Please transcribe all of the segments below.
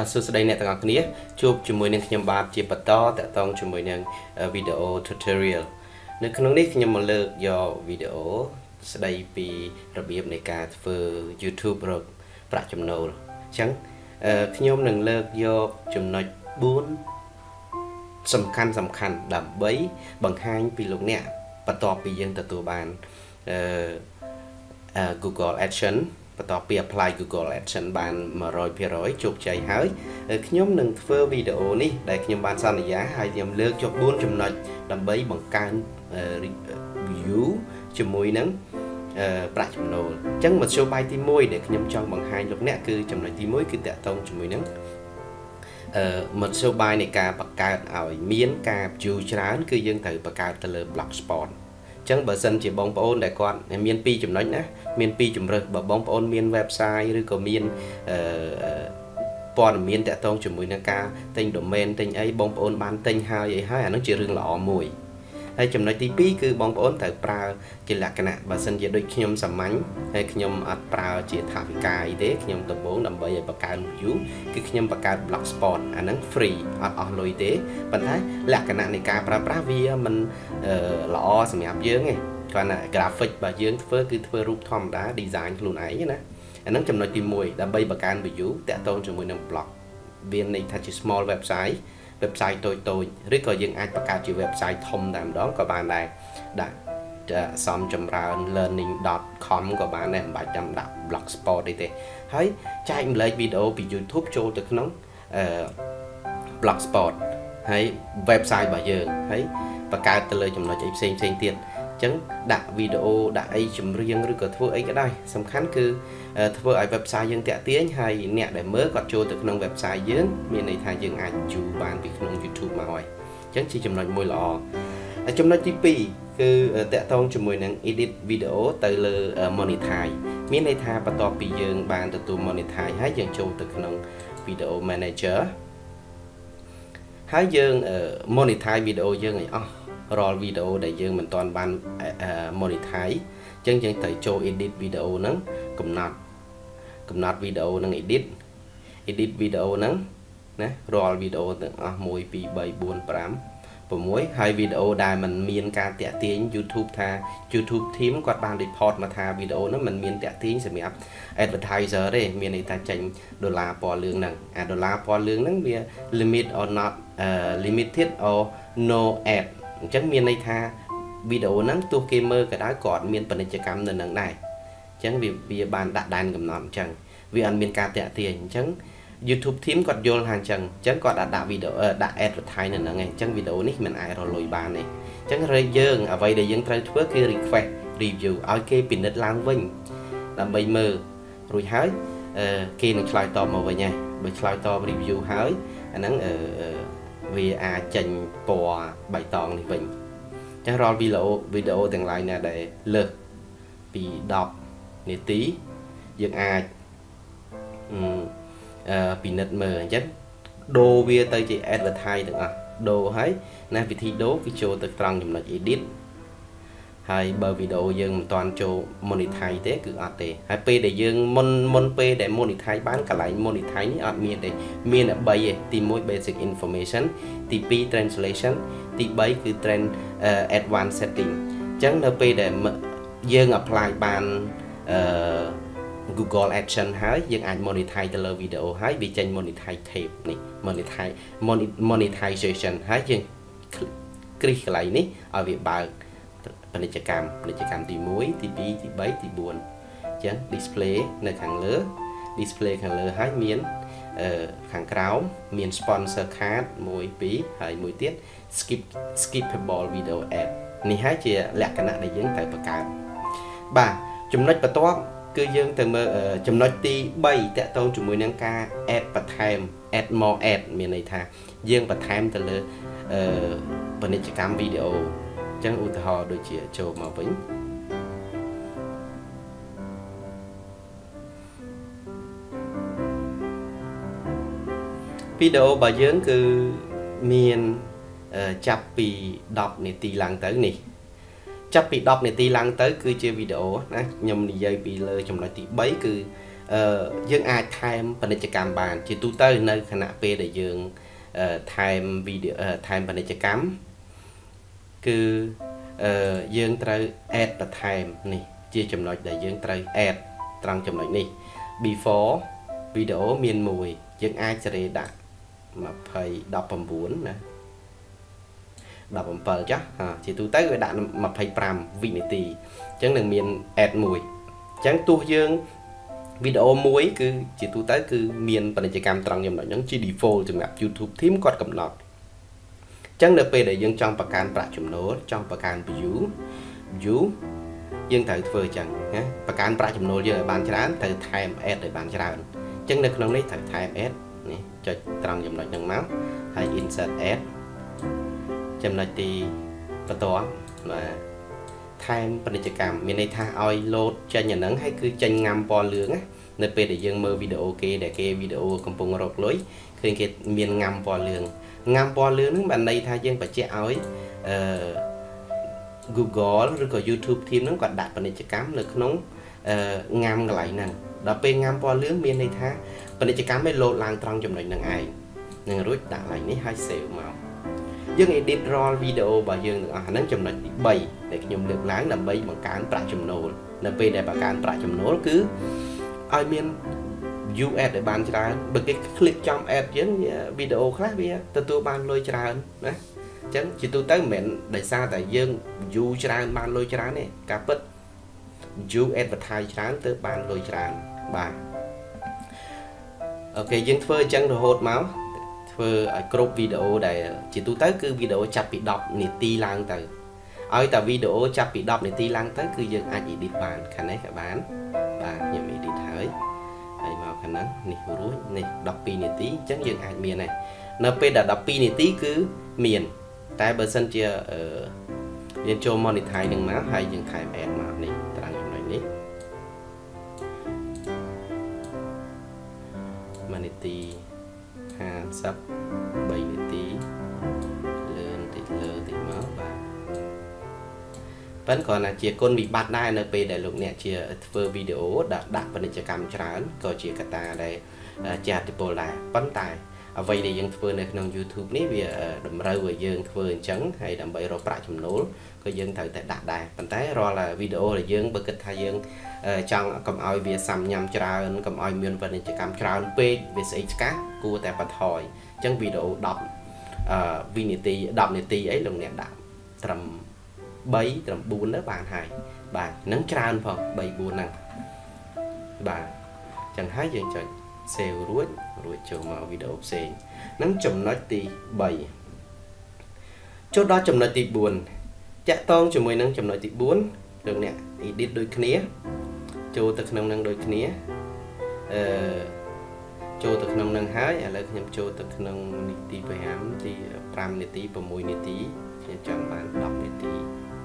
បាទសួស្តីអ្នកទាំងអស់គ្នាជួបជាមួយនឹងខ្ញុំបាទជាបន្តតកតងជាមួយនឹងវីដេអូ tutorial នៅក្នុងនេះខ្ញុំមកលើកយកវីដេអូស្ដីពីរបៀបនៃការធ្វើ YouTube រកប្រាក់ចំណូលអញ្ចឹងខ្ញុំនឹងលើកយកចំណុច4សំខាន់ដើម្បីបង្ហាញពីលោកអ្នកបន្ទាប់ពីយើងទទួលបាន Google AdSense បន្ទាប់ពី apply Google AdSense បាន 100% ជោគជ័យហើយខ្ញុំនឹងធ្វើវីដេអូនេះដែលខ្ញុំបានសន្យាហើយខ្ញុំលើកយក4ចំណុចដើម្បីបង្កើន view ជាមួយនឹងប្រាក់ចំណូលអញ្ចឹងមធ្យោបាយទី1ដែលខ្ញុំចង់បង្ហាញលោកអ្នកគឺចំណុចទី1គឺតាក់ទងជាមួយនឹងមធ្យោបាយនៃការបង្កើតឲ្យមានការ view ច្រើនគឺយើងត្រូវបង្កើតទៅលើ Blogspot អញ្ចឹងបើសិនជាបងប្អូនដែលគាត់មាន2ចំណុចណាមាន2ជំរើសបើបងប្អូនមាន website ឬក៏មានព័ត៌មានតាក់ទងជាមួយនឹងការទិញ domain ទិញអីបងប្អូនបានទិញហើយអីហើយអានោះជារឿងល្អមួយហើយចំណុចទី2គឺបងប្អូនត្រូវប្រើជាលក្ខណៈបើសិនជាដូចខ្ញុំសាមញ្ញហើយខ្ញុំអត់ប្រើជាថាវិការអីទេខ្ញុំដំបូងដើម្បីឲ្យបង្កើន view គឺខ្ញុំបង្កើត Blogspot អាហ្នឹង free អត់អស់លុយទេប៉ុន្តែលក្ខណៈនៃការប្រើប្រាស់វាមិនល្អសម្រាប់យើងទេគ្រាន់តែ graphic របស់យើងធ្វើគឺធ្វើរូបធម្មតា design ខ្លួនឯងណាអាហ្នឹងចំណុចទី1ដើម្បីបង្កើន view តាក់ទងជាមួយនឹង blog វាន័យថាជា small website តូចឬក៏យើងអាចបង្កើតជា website ធំតែម្ដងក៏បានដែរដាក់សំចម្រើន learning.com ក៏បានដែរមិនបាច់ចាំដាក់ blogspot ទេហើយចែកម្លែកវីដេអូពី YouTube ចូលទៅក្នុងblogspot ហើយ website របស់យើងហើយបង្កើតទៅលើចំណុចអីផ្សេងទៀតអញ្ចឹងដាក់វីដេអូដាក់អីចម្រៀងឬក៏ធ្វើអីក៏ដោយសំខាន់គឺធ្វើឲ្យ website យើងតាក់ទាញហើយអ្នកដែលមើលគាត់ចូលទៅក្នុង website យើងមានន័យថាយើងអាច view បានពីក្នុង YouTube មកហើយអញ្ចឹងជាចំណុចមួយល្អហើយចំណុចទី2គឺតាក់ទងជាមួយនឹង edit video ទៅលើ monetize មានន័យថាបន្ទាប់ពីយើងបានទទួល monetize ហើយយើងចូលទៅក្នុង video manager ហើយយើង monetize video យើងឲ្យអស់រាល់វីដេអូដែលយើងមិនទាន់បាន monetize អញ្ចឹងយើងត្រូវចូល edit video ហ្នឹងកំណត់វីដេអូហ្នឹង editវីដេអូហ្នឹងណារាល់វីដេអូទាំងអស់1 2 3 4 5 6ហើយវីដេអូដែលมันមានការតាក់ទាញ YouTube ថា YouTube team គាត់បាន report មកថាវីដេអូហ្នឹងมันមានតាក់ទាញសម្រាប់ advertiser ទេមានន័យថាចេញដុល្លារពណ៌លឿងហ្នឹងអាដុល្លារពណ៌លឿងហ្នឹងវា limit or not limited or no ad អញ្ចឹងមានន័យថាវីដេអូហ្នឹងទោះគេមើលក៏ដោយក៏អត់មានពាណិជ្ជកម្មនៅនឹងដែរអញ្ចឹងវាបានដាក់ដែនកំណត់អញ្ចឹងវាអត់មានការតាក់ទាញអញ្ចឹង YouTube team គាត់យល់ថាអញ្ចឹងគាត់អាចដាក់វីដេអូដាក់ advertise នៅហ្នឹងឯងអញ្ចឹងវីដេអូនេះមិនអាចរលុយបានទេអញ្ចឹងយើងអ្វីដែលយើងត្រូវធ្វើគឺ request review ឲ្យគេពិនិត្យឡើងវិញដើម្បីមើលរួចហើយគេនឹងឆ្លើយតបមកវិញហើយបើឆ្លើយតប review ហើយអាហ្នឹងវាអាចចេញពណ៌បៃតងនេះវិញអញ្ចឹងរាល់វីដេអូទាំង lain ណាដែលលើសពី10នាទីយើងអាចពិនិត្យមើលអញ្ចឹងដូរវាទៅជា advertise ទាំងអស់ដូរហើយណាវិធីដូរគឺចូលទៅត្រង់ចំណុច edit ហើយបើវីដេអូយើងមិនទាន់ចូល monetize ទេគឺអត់ទេហើយពេលដែលយើងមុនពេលដែល monetize បានកន្លែង monetize នេះអត់មានទេមានតែ3ទេទី1 basic information ទី2 translation ទី3គឺ advanced setting អញ្ចឹងនៅពេលដែលយើង apply បាន Google AdSense ហើយយើងអាច monetize ទៅលើវីដេអូហើយវាចេញ monetize tab នេះ monetization ហើយយើងគ្រីសកន្លែងនេះឲ្យវាបើកពាណិជ្ជកម្មទី1ទី2ទី3ទី4អញ្ចឹង display នៅខាងលើ display ខាងលើហើយមានខាងក្រោមមាន sponsor card 1 2ហើយមួយទៀត skippable video ad នេះហើយជាលក្ខណៈដែលយើងត្រូវបង្កើតបាទចំណុចបន្ទាប់គឺយើងទៅមើលចំណុចទី3តាក់ទងជាមួយនឹងការ add បន្ថែម add more ad មានន័យថាយើងបន្ថែមទៅលើពាណិជ្ជកម្មវីដេអូអញ្ចឹងឧទាហរណ៍ដូចជាចូលមកវិញវីដេអូរបស់យើងគឺមានចាប់ពី10នាទីឡើងទៅនេះចាប់ពី10នាទីឡើងទៅគឺជាវីដេអូណាខ្ញុំនិយាយពីលើចំណុចទី3គឺយើងអាចថែមពាណិជ្ជកម្មបានជាទូទៅនៅខណៈពេលដែលយើងថែមវីដេអូថែមពាណិជ្ជកម្មគឺយើងត្រូវ add បន្ថែមនេះជាចំណុចដែលយើងត្រូវ add ត្រង់ចំណុចនេះ before វីដេអូមានមួយយើងអាចសេរីដាក់19ណា17ចាស់ជាទូទៅវាដាក់25វិនាទីអញ្ចឹងនឹងមាន add មួយអញ្ចឹងទោះយើងវីដេអូមួយគឺជាទូទៅគឺមានពាណិជ្ជកម្មត្រង់ចំណុចហ្នឹងជា default សម្រាប់ YouTube team គាត់កំណត់អញ្ចឹងនៅពេលដែលយើងចង់បង្កើនប្រាក់ចំណូលចង់បង្កើន view យើងត្រូវធ្វើអញ្ចឹងណាបង្កើនប្រាក់ចំណូលយើងឲ្យបានច្រើនត្រូវថែម ad ឲ្យបានច្រើនអញ្ចឹងនៅក្នុងនេះត្រូវថែម ad នេះចុចត្រង់ចំណុចហ្នឹងមកហើយ insert ad ចំណុចទីបន្ទាប់បាទថែមពាណិជ្ជកម្មមានន័យថាឲ្យ load ចេញអាហ្នឹងហើយគឺចេញងាំពណ៌លឿងណានៅពេលដែលយើងមើលវីដេអូគេដែលគេវីដេអូកំពុងរកលុយឃើញគេមានងាំពណ៌លឿងងាំពណ៌លឿងហ្នឹងបានន័យថាយើងបញ្ជាក់ឲ្យGoogle ឬក៏ YouTube team ហ្នឹងគាត់ដាក់ពាណិជ្ជកម្មនៅក្នុងងាំកន្លែងហ្នឹងដល់ពេលងាំពណ៌លឿងមានន័យថាពាណិជ្ជកម្មឲ្យ load ឡើងត្រង់ចំណុចហ្នឹងឯងនឹងរួចដាក់កន្លែងនេះហើយ save មកយើង edit រាល់វីដេអូរបស់យើងទាំងអស់ហ្នឹងចំណុចទី3ដែលខ្ញុំលើកឡើងដើម្បីបង្កើនប្រាក់ចំណូលនៅពេលដែលបង្កើនប្រាក់ចំណូលគឺឲ្យមាន view ad ឲ្យបានច្រើនបើគេ click ចំ ad យើងវីដេអូខ្លះវាទទួលបានលុយច្រើនណាអញ្ចឹងជាទូទៅមិនមែនដោយសារតែយើង view ច្រើនបានលុយច្រើនទេការពិត view advertise ច្រើនទៅបានលុយច្រើនបាទអូខេយើងធ្វើអញ្ចឹងរហូតមកធ្វើឲ្យគ្រប់វីដេអូដែលជាទូទៅគឺវីដេអូចាប់ពី10នាទីឡើងទៅឲ្យតែវីដេអូចាប់ពី10នាទីឡើងទៅគឺយើងអាច edit បានខាងនេះក៏បានបាទខ្ញុំ edit ហើយមកខាងហ្នឹងនេះរួចនេះ12នាទីអញ្ចឹងយើងអាចមានដែរនៅពេលដែល12នាទីគឺមានតែបើសិនជាយើងចូល monetize នឹងមកហើយយើងថែម ad មកនេះត្រង់ចំណុចនេះ monetize 53នាទីលើតិចមកបាទប៉ុន្តែគ្រាន់តែជាគុណវិបត្តិដែរនៅពេលដែលលោកអ្នកជាធ្វើវីដេអូដាក់ពាណិជ្ជកម្មច្រើនក៏ជាកត្តាដែលជាឥទ្ធិពលដែរប៉ុន្តែអ្វីដែលយើងធ្វើនៅក្នុង YouTube នេះវាតម្រូវឲ្យយើងធ្វើអញ្ចឹងហើយដើម្បីរកប្រាក់ចំណូលក៏យើងត្រូវតែដាក់ដែរប៉ុន្តែរាល់វីដេអូដែលយើងបើគិតថាយើងចង់កុំឲ្យវាសាំញ៉ាំច្រើនកុំឲ្យមានពាណិជ្ជកម្មច្រើនពេកវាស្អីស្កាស់គួរតែបន្ថយអញ្ចឹងវីដេអូ10វិនាទី10នាទីអីលោកអ្នកដាក់ត្រឹម3 ត្រឹម4ទៅបានហើយបាទហ្នឹងច្រើនផង3 4ហ្នឹងបាទអញ្ចឹងហើយយើងចុច save រួចចូលមកវីដេអូផ្សេងហ្នឹងចំណុចទី3ចូលដល់ចំណុចទី4តាក់ទងជាមួយនឹងចំណុចទី4លោកអ្នក edit ដូចគ្នាចូលទៅក្នុងនឹងដូចគ្នាចូលទៅក្នុងនឹងហើយឥឡូវខ្ញុំចូលទៅក្នុងនីតិ5ទី5នាទី6នាទីខ្ញុំចង់បាន10នាទី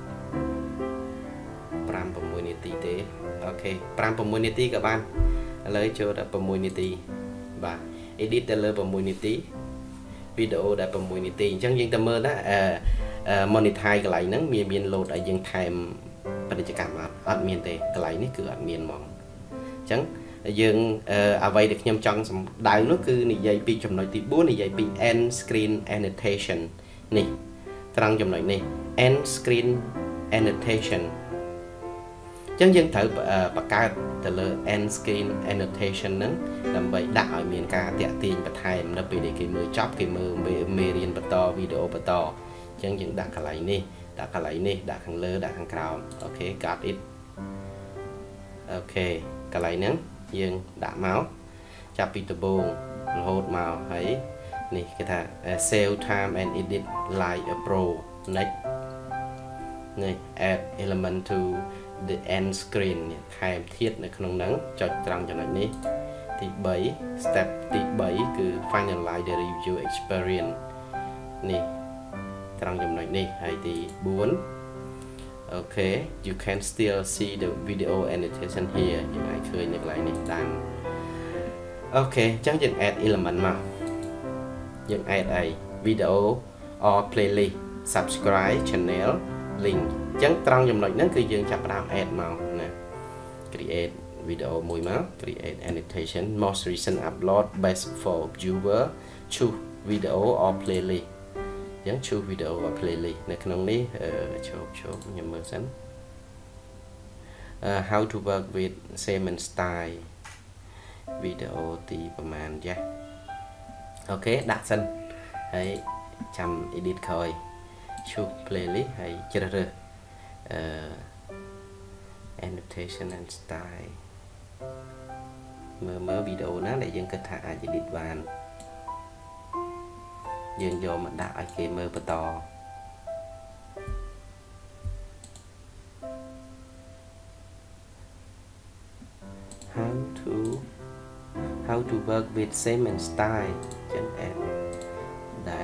5-6នាទីទេអូខេ5-6នាទីក៏បានឥឡូវចូលដល់6នាទីបាទ edit ទៅលើ6នាទីវីដេអូដែល6នាទីអញ្ចឹងយើងទៅមើលណាmonetize កន្លែងហ្នឹងមាន load ឲ្យយើងថែមពាណិជ្ជកម្មអត់មានទេកន្លែងនេះគឺអត់មានហ្មងអញ្ចឹងយើងអ្វីដែលខ្ញុំចង់សម្ដៅនោះគឺនិយាយពីចំណុចទី4និយាយពី end screen annotation នេះត្រង់ចំណុចនេះ end screen annotation អញ្ចឹងយើងត្រូវបង្កើតទៅលើ end screen annotation ហ្នឹងដើម្បីដាក់ឲ្យមានការតាក់ទាញបន្ថែមនៅពេលដែលគេមើលចប់គេមើលមេរៀនបន្តវីដេអូបន្តអញ្ចឹងយើងដាក់កន្លែងនេះដាក់កន្លែងនេះដាក់ខាងលើដាក់ខាងក្រោមអូខេ got it អូខេកន្លែងហ្នឹងយើងដាក់មកចាប់ពីដំបូងរហូតមកហើយនេះគេថា save time and edit like a pro next នេះ add element to the end screen ថែមធាតុនៅក្នុងហ្នឹងចុចត្រង់ចំណុចនេះទី3 step ទី3គឺ finalize the review experience នេះត្រង់ចំណុចនេះហើយទី4 okay you can still see the video annotation here យើងអាចឃើញនៅកន្លែងនេះតាមអូខេអញ្ចឹងយើង add element មកយើង add អី video or playlist subscribe channel link អញ្ចឹងត្រង់ចំណុចហ្នឹងគឺយើងចាប់ផ្ដើម add មកណា create video មួយមក create annotation most recent upload best for viewer choose video or playlist អញ្ចឹង choose video or playlist នៅក្នុងនេះឈប់ខ្ញុំមើលសិន how to work with same style video ទីប្រហែលចាស់អូខេដាក់សិនហើយចាំ edit ក្រោយ choose playlist ហើយជ្រើសរើសannotation and style មើលវីដេអូណាដែលយើងគិតថាអាច edit បានយើងយកមកដាក់ឲ្យគេមើលបន្ត how to work with same and style ចឹង add ដែល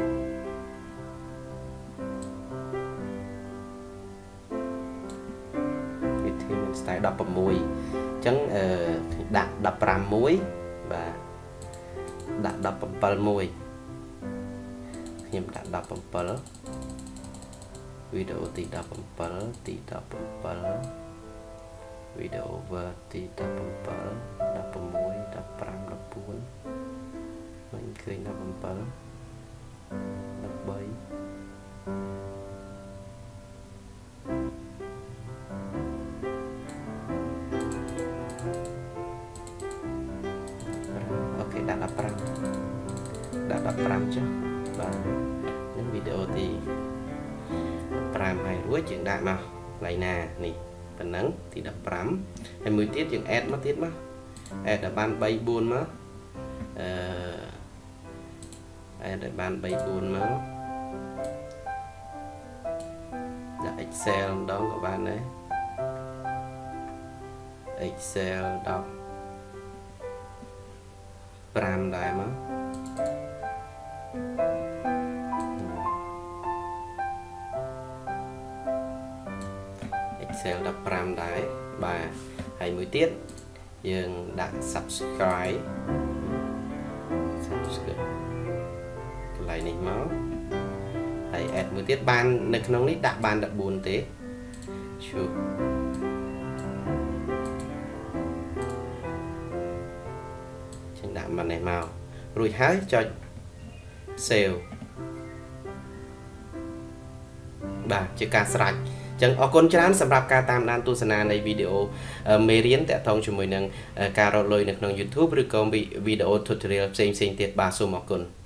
style 16 អញ្ចឹងដាក់15មួយបាទដាក់17មួយខ្ញុំដាក់17វីដេអូទី17ទី17វីដេអូ over ទី17 16 15 14មិនឃើញ17 15 ចុះបាទនឹងវីដេអូទី5ហើយរួចយើងដាក់មកកន្លែងណានេះប៉ុណ្ណឹងទី15ហើយមួយទៀតយើង add មកទៀតមក add ដល់បាន 3 4 មកadd ដល់បាន 3 4 មកដាក់ Excel ម្ដងក៏បានដែរ Excel ដល់5ដែរមក Excel 15ដែរបាទហើយមួយទៀតយើងដាក់ subscribe កន្លែងនេះមកហើយ add មួយទៀតបាននៅក្នុងនេះដាក់បាន14ទេជួបចឹងដាក់មកនេះមករួចហើយចុច save បាទជាការស្រេចចឹងអរគុណច្រើនសម្រាប់ការតាមដានទស្សនានៃវីដេអូមេរៀនតាក់ទងជាមួយនឹងការរកលុយនៅក្នុង YouTube ឬក៏វីដេអូ tutorial ផ្សេងៗទៀតបាទសូមអរគុណ